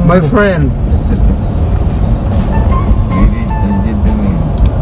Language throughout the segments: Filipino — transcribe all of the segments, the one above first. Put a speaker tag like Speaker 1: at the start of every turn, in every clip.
Speaker 1: my friend.
Speaker 2: Ladies and gentlemen.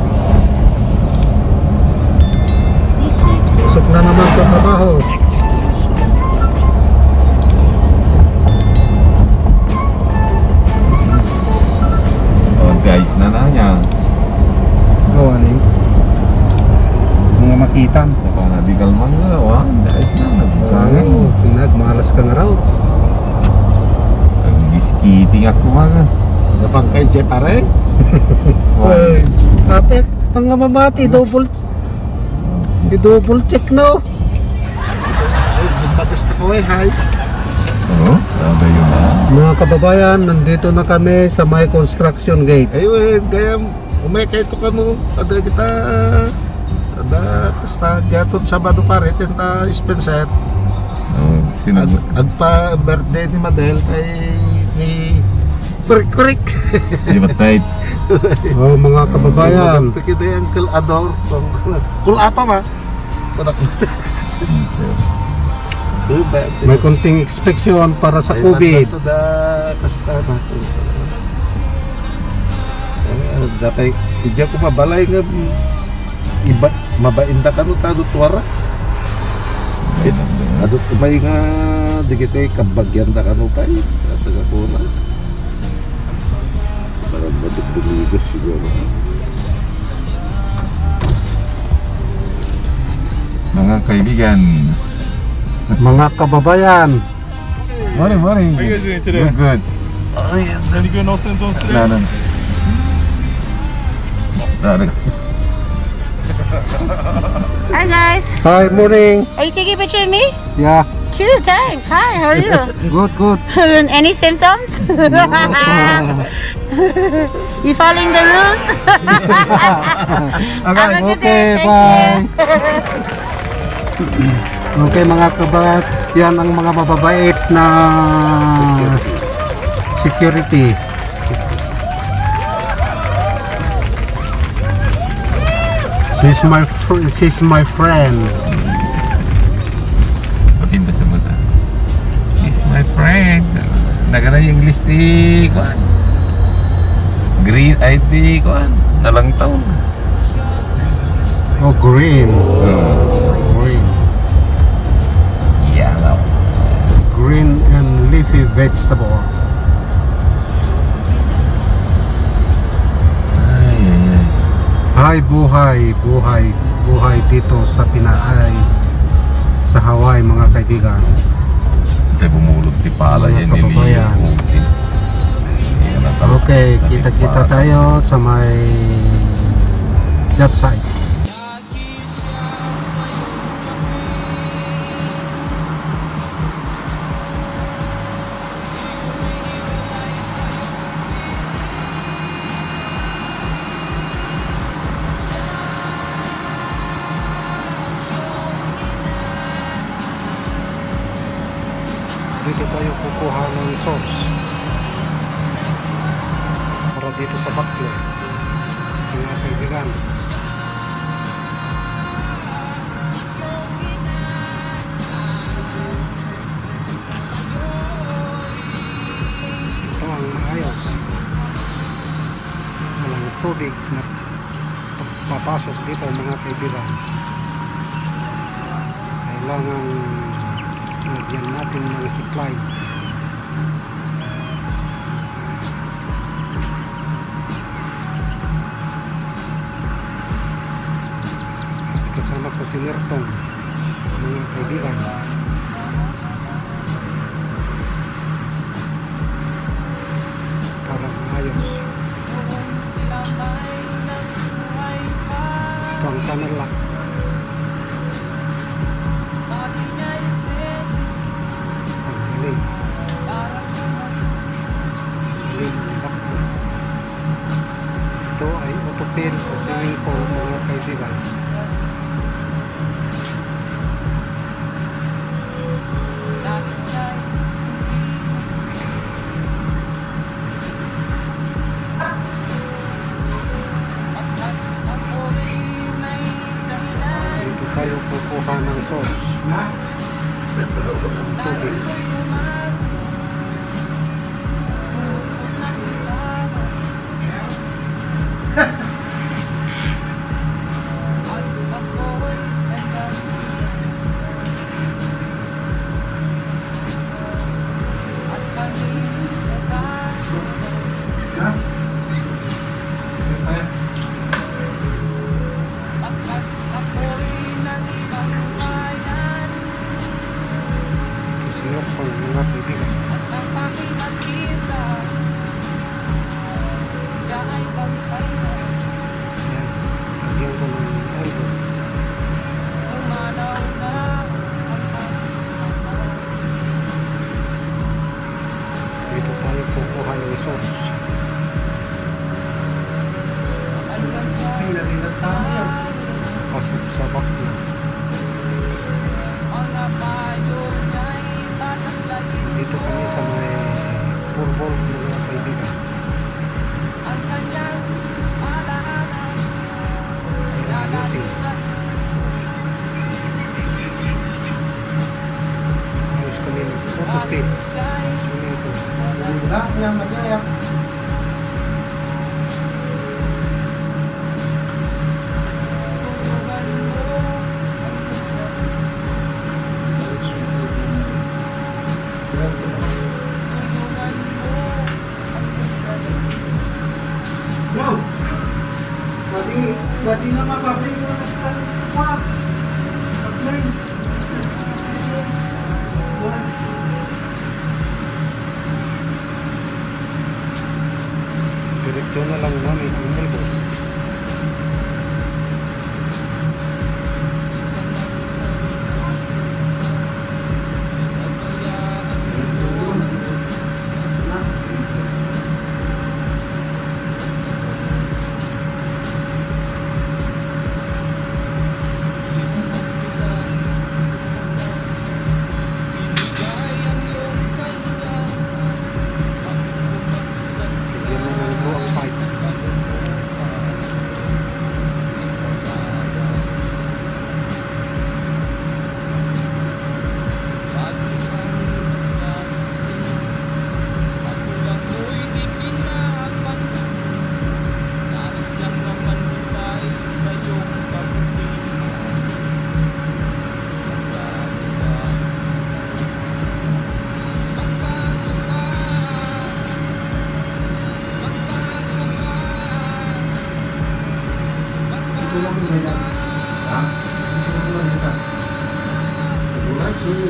Speaker 1: Usok na naman sa trabaho.
Speaker 2: Oh guys, nananya.
Speaker 1: Oh, ano yun? Mga makitan.
Speaker 2: Kung di kalman na, wah, guys na.
Speaker 1: Kangen, pinagmalas ka nga raw.
Speaker 2: Biskiting ako mga.
Speaker 1: Napang kay Jeff pare. Uy, kapit, ang mamamati, double check no. Ay, magpagas na ko eh, hi.
Speaker 2: Oo, sabi yun na.
Speaker 1: Mga kababayan, nandito na kami sa may construction gate.
Speaker 3: Ayun, kaya umekay to ka mo. Ada kita, ada kasta gatot Sabado pare, tenta Spencer.
Speaker 2: Oo, sinagot.
Speaker 3: Agpa birthday ni Madel kay ni Kurik.
Speaker 2: Di ba tight?
Speaker 1: Oh, mga kababayan,
Speaker 3: Kita yung Uncle Ador. Kul apa ma? Padak.
Speaker 1: may konting inspection para sa COVID.
Speaker 3: Ito da kasta na. Dapat hindi ko mabalay nga iba mabainda ka no tado tuwara. Adot may nga digite kabagyan da kanu pay taga kuna. Parang batok dumigos siguro.
Speaker 2: Mga kaibigan.
Speaker 1: Mga kababayan,
Speaker 2: Morning, morning.
Speaker 4: How are you guys doing today?
Speaker 2: Good.
Speaker 4: Any good no symptoms today?
Speaker 2: None. None.
Speaker 5: Hi guys,
Speaker 1: hi, morning.
Speaker 5: are you taking a picture of me?
Speaker 1: Yeah,
Speaker 5: Cute, thanks. Hi, how are you?
Speaker 1: good.
Speaker 5: Any symptoms? You following the rules? Have a good day.
Speaker 1: Okay,
Speaker 5: Thank
Speaker 1: bye.
Speaker 5: you.
Speaker 1: Okay mga kababayan, yan ang mga mababait na security. She's my friend.
Speaker 2: Patinda sa mata. He's my friend. Nagana yung English di kuan. Green ID kuan. Nalang taon.
Speaker 1: Oh, green. Green.
Speaker 2: Yellow.
Speaker 1: Green and leafy vegetable.
Speaker 2: Ay, ay, ay.
Speaker 1: Hi, buhay dito sa Pinaay, sa Hawaii mga kaibigan.
Speaker 2: Tayo bumulog si pala
Speaker 1: Mga
Speaker 2: yan
Speaker 1: kababayan. Okay, kita-kita tayo sa may job site. Dito tayo kukuha ng source para dito sa baklo mga kaibigan. Ito ang ayos, walang tubig na papasok dito mga kaibigan. Kailangan lagyan natin ng supply. Kasama ko si Merton mga kaibigan. Parang ayos. Ito ang channel lock. Ito ay autopil sa swimming pool mga kaibigan. Dito tayo kukuha ng sauce. Tubig. sa bakla. Dito kami sa may Purbol, mga kaibigan. Ayos kami ng photo pits. Swimming pool.
Speaker 3: Wow! Pwede na mapabay mo na sa kwap. Apply.
Speaker 1: Direkto na lang namin ang Melbourne. Bigyan mo ng go ang fight.
Speaker 3: Ito lang yung may ha? Ito lang yung Nagulat yun.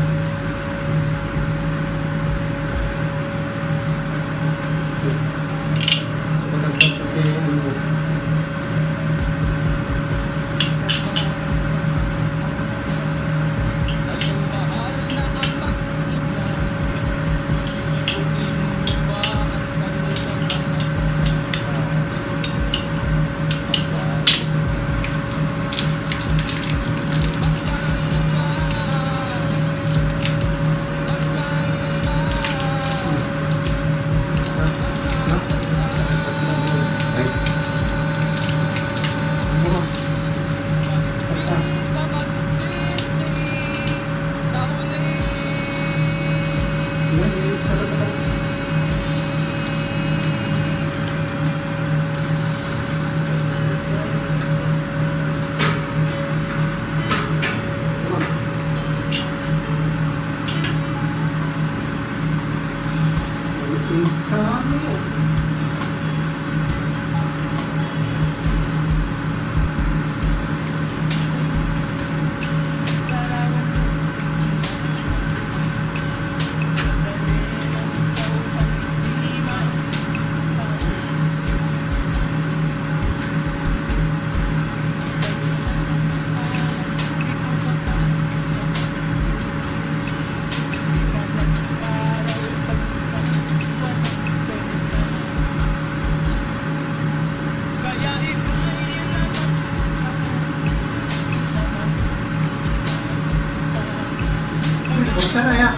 Speaker 3: Sana ya.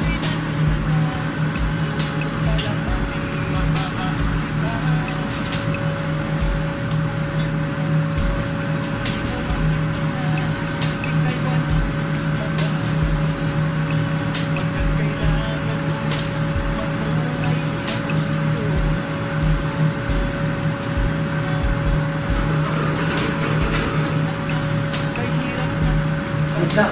Speaker 3: Bisa.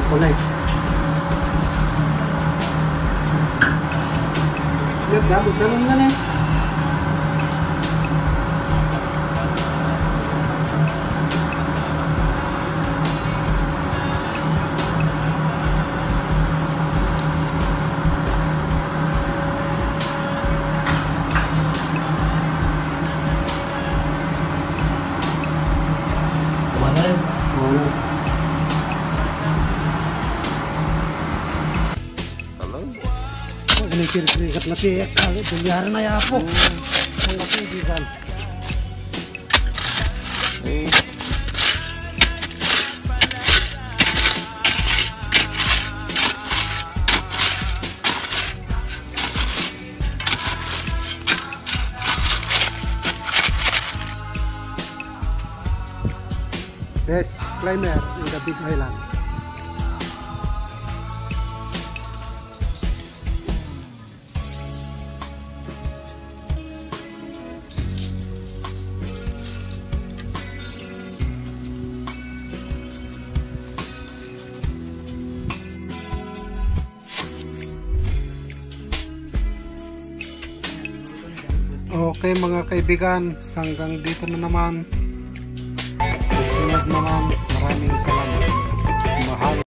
Speaker 1: Kulay. Lihat gabut dalam kan ya? Ini kiri-kiri nanti kalau biarin aja apa? Enggak bisa. Best climber in the Big Island. Okay mga kaibigan, hanggang dito na naman. Susunod naman, maraming salamat.